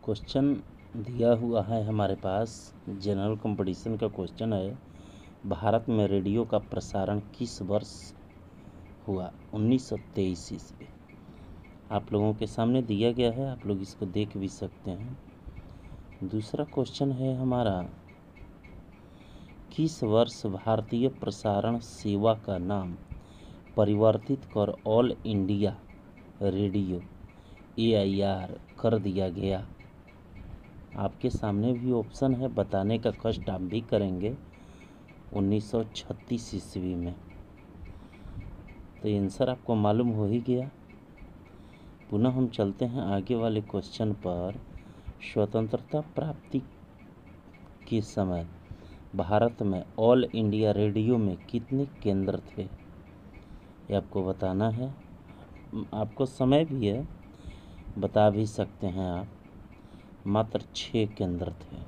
Question दिया हुआ है हमारे पास। जनरल कंपटीशन का क्वेश्चन है, भारत में रेडियो का प्रसारण किस वर्ष हुआ? 1923 ईस्वी। आप लोगों के सामने दिया गया है, आप लोग इसको देख भी सकते हैं। दूसरा क्वेश्चन है हमारा, किस वर्ष भारतीय प्रसारण सेवा का नाम परिवर्तित कर ऑल इंडिया रेडियो AIR कर दिया गया? आपके सामने भी ऑप्शन है, बताने का कष्ट आप भी करेंगे। 1936 ईस्वी में। तो आंसर आपको मालूम हो ही गया। पुनः हम चलते हैं आगे वाले क्वेश्चन पर। स्वतंत्रता प्राप्ति के समय भारत में ऑल इंडिया रेडियो में कितने केंद्र थे? ये आपको बताना है। आपको समय भी है, बता भी सकते हैं आप। मात्र 6 केंद्र थे।